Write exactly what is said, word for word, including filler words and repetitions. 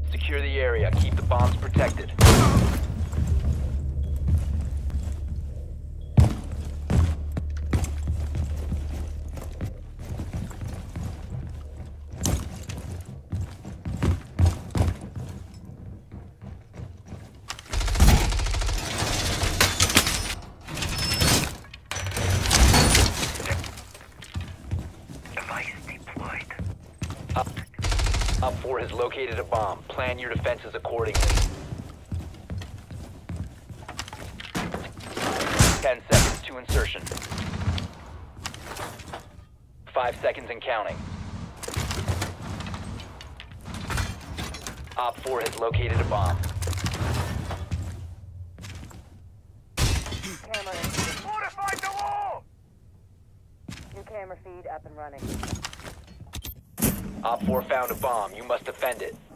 Secure the area. Keep the bombs protected. Op four has located a bomb. Plan your defenses accordingly. Ten seconds to insertion. Five seconds and counting. Op four has located a bomb. Camera in. Fortified the wall! New camera feed up and running. Op four found a bomb. You must defend it.